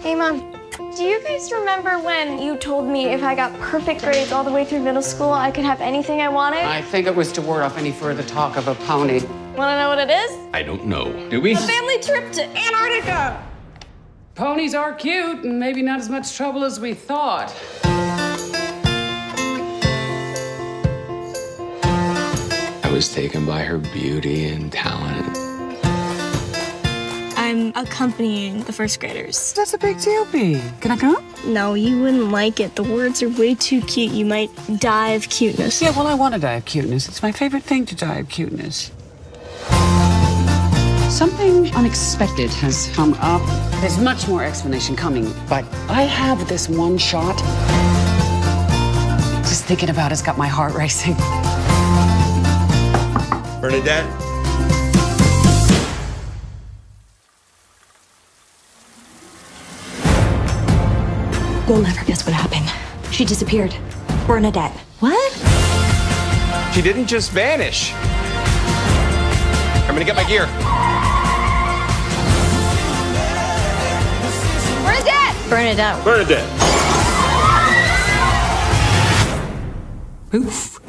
Hey, Mom. Do you guys remember when you told me if I got perfect grades all the way through middle school, I could have anything I wanted? I think it was to ward off any further talk of a pony. Want to know what it is? I don't know. Do we? A family trip to Antarctica! Ponies are cute and maybe not as much trouble as we thought. I was taken by her beauty and talent. I'm accompanying the first graders. That's a big deal, B. Can I come? No, you wouldn't like it. The words are way too cute. You might die of cuteness. Yeah, well, I want to die of cuteness. It's my favorite thing to die of cuteness. Something unexpected has come up. There's much more explanation coming, but I have this one shot. Just thinking about it's got my heart racing. Bernadette? You'll never guess what happened. She disappeared. Bernadette. What? She didn't just vanish. I'm gonna get my gear. Bernadette. Bernadette. Oof.